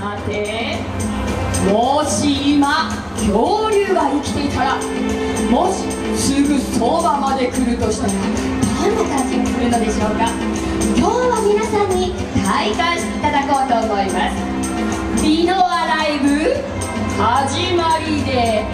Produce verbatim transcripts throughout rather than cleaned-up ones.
さて、もし今恐竜が生きていたら、もしすぐそばまで来るとしたらどんな感じがするのでしょうか。今日は皆さんに体感していただこうと思います。ディノアライブ始まりです。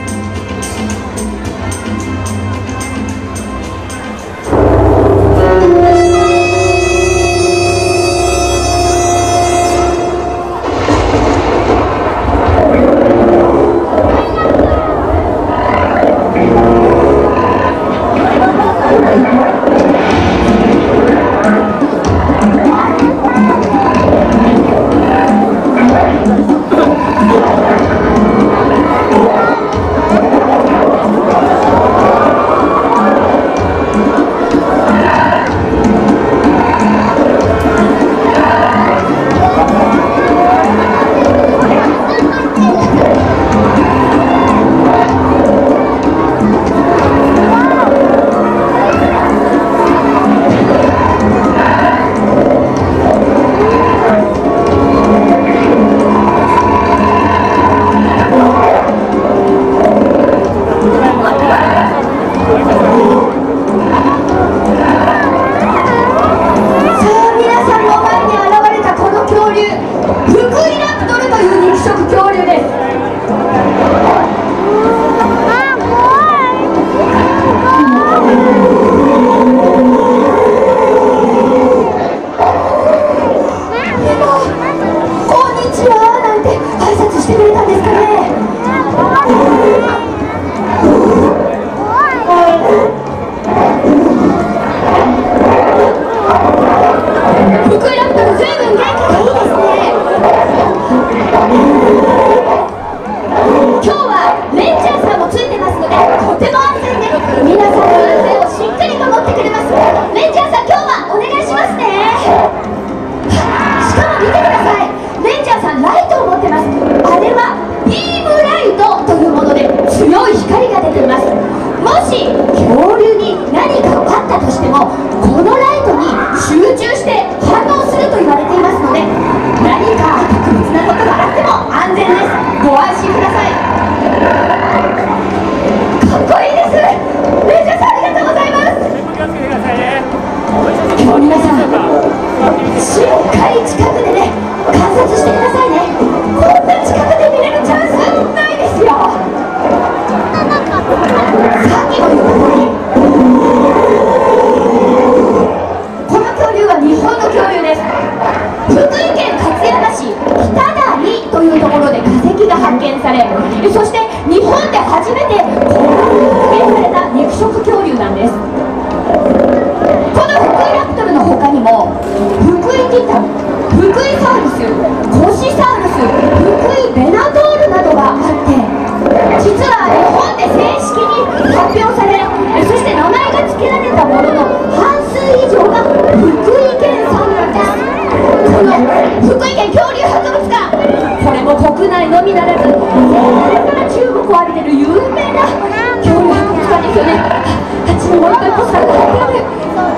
そして日本で初めてこの発見された肉食恐竜なんです。このフクイラプトルの他にもフクイティタン、フクイサウルス、コシサウルス、フクイベナトールなどがあって、実は日本で正式に発表され、そして名前が付けられたものの半数以上が福井県産なんです。この福井県恐竜博物館、これも国内のみならず世界から注目を浴びている有名な恐竜博物館ですよね。あっちにもう一回ポスターが貼ってある。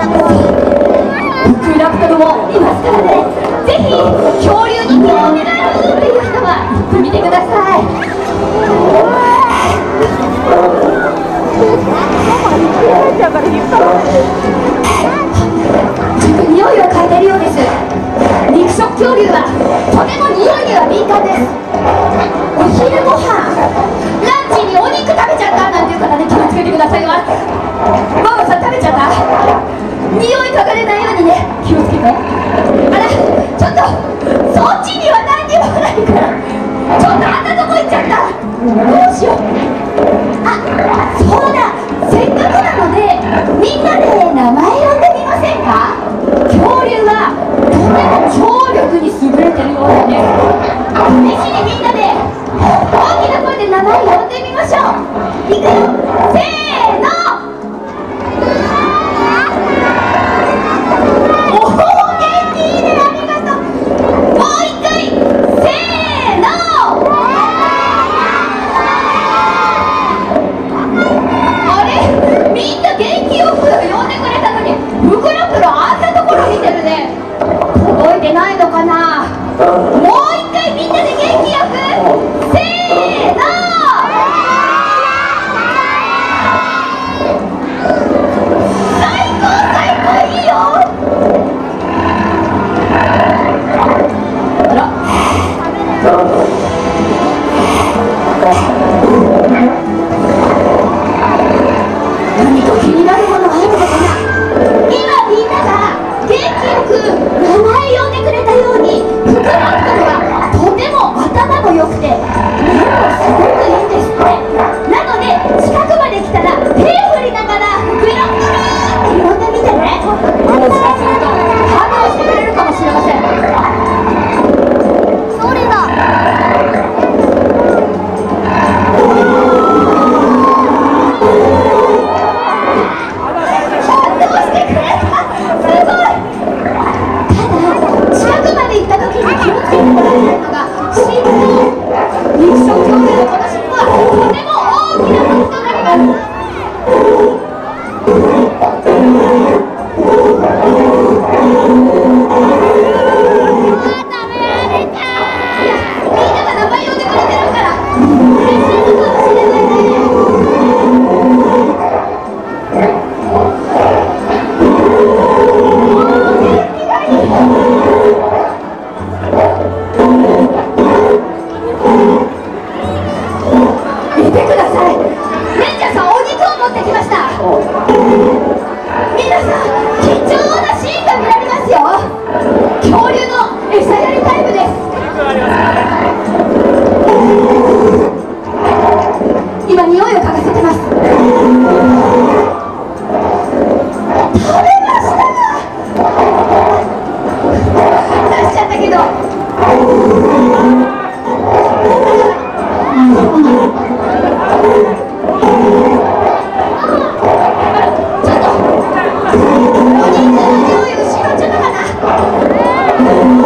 フクイラプトルもいますからね、ぜひ恐竜に興味があるっていう人は行ってみてください。ちょっと匂いを嗅いでるようです。肉食恐竜はとても匂いには敏感です。お昼ご飯、ランチにお肉食べちゃったなんていう方に気をつけてくださいよ。ママさん食べちゃった？匂い嗅がれないようにね、気をつけて。あら、ちょっとそっちには何にもないから、ちょっとあんなとこ行っちゃった。どうしよう。あ、そうだ、せっかくなのでみんなで名前呼んでみませんか？恐竜はとても聴力に優れてるようなんです。試しに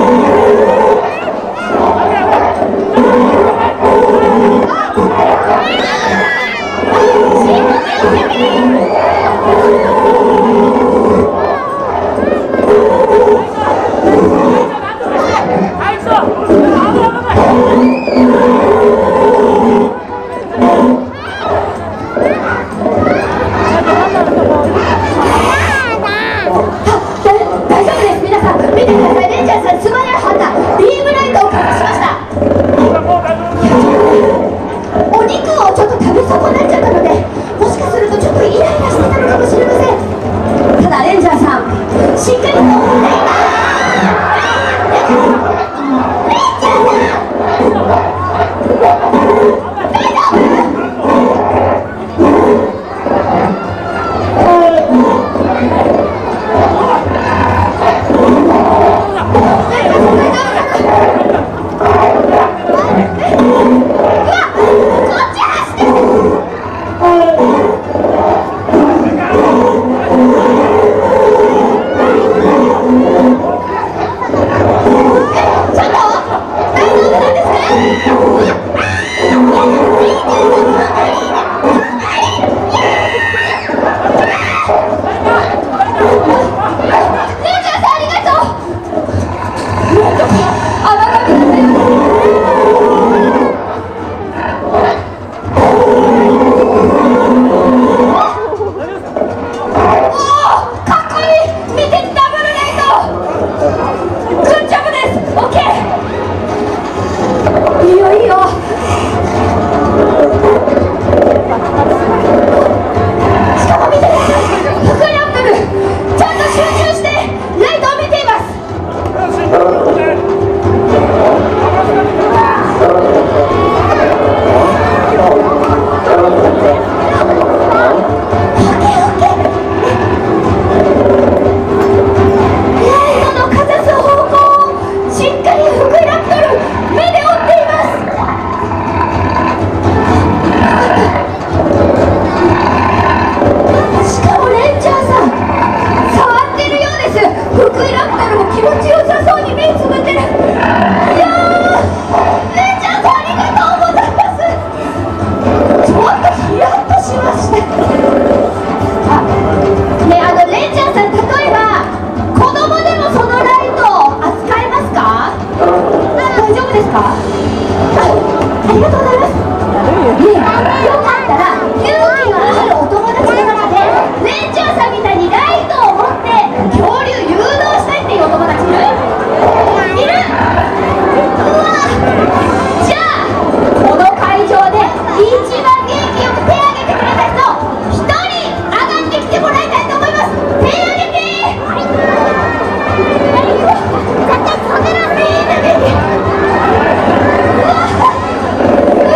うわ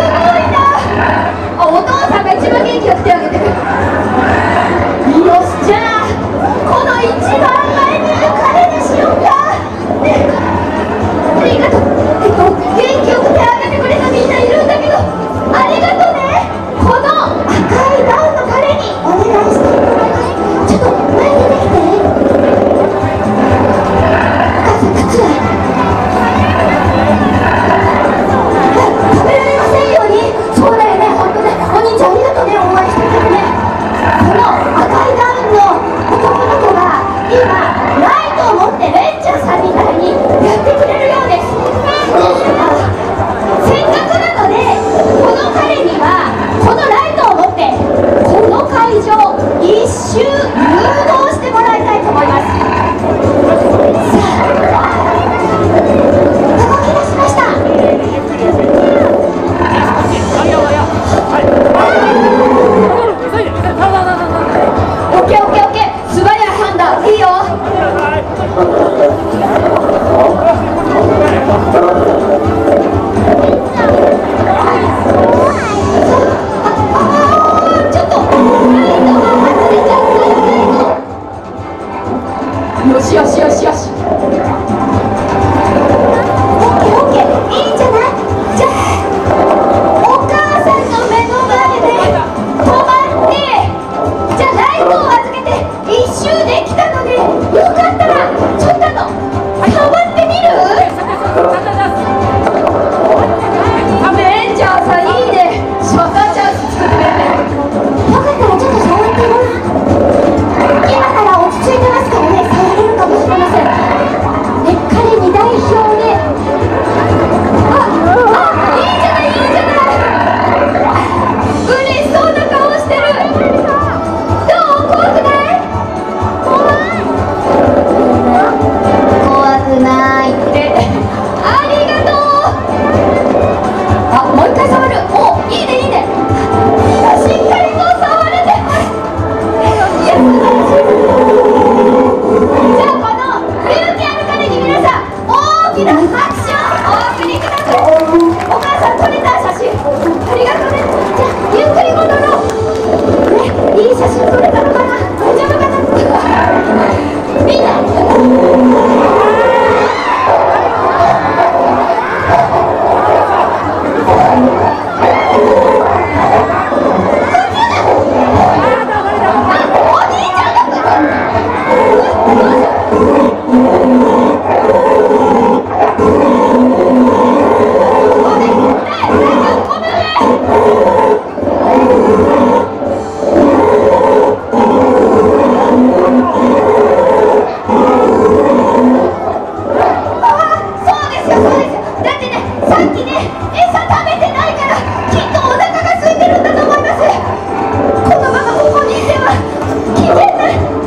だってね、さっきね餌食べてないからきっとお腹が空いてるんだと思います。このままここにいては危険な。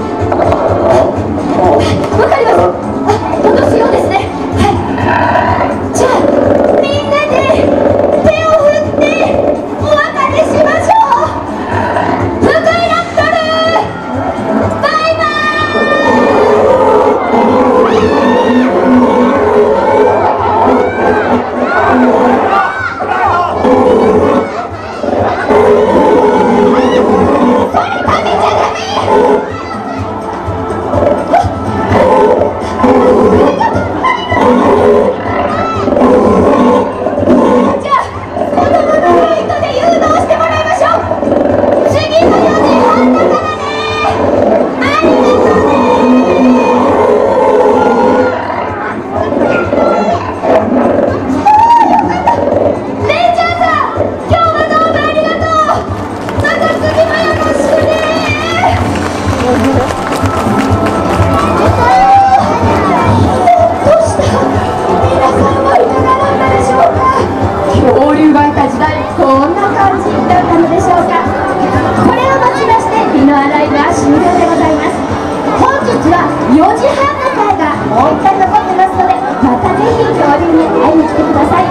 わかります。あ、戻すようですね。はい、じゃあみんなで手を振ってお別れしましょう。福井ラプトルバイバよじはんの回がもう一回残ってますので、またぜひ恐竜に会いに来てください。